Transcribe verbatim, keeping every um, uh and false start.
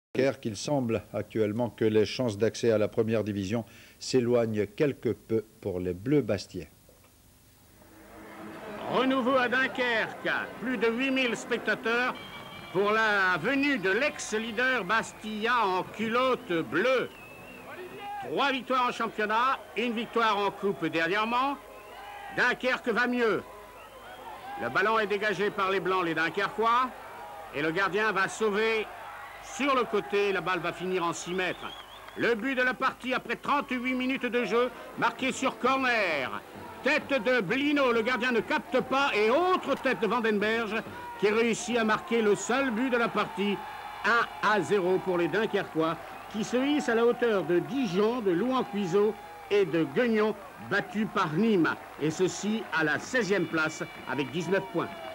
Qu'il semble actuellement que les chances d'accès à la première division s'éloignent quelque peu pour les Bleus Bastiais. Renouveau à Dunkerque, plus de huit mille spectateurs pour la venue de l'ex-leader Bastia en culotte bleue. Trois victoires en championnat, une victoire en coupe dernièrement. Dunkerque va mieux. Le ballon est dégagé par les Blancs, les Dunkerquois, et le gardien va sauver sur le côté. La balle va finir en six mètres. Le but de la partie après trente-huit minutes de jeu, marqué sur corner. Tête de Blino, le gardien ne capte pas, et autre tête de Vandenberg qui réussit à marquer le seul but de la partie. un à zéro pour les Dunkerquois qui se hissent à la hauteur de Dijon, de Louan-Cuiseaux et de Guignon, battus par Nîmes. Et ceci à la seizième place avec dix-neuf points.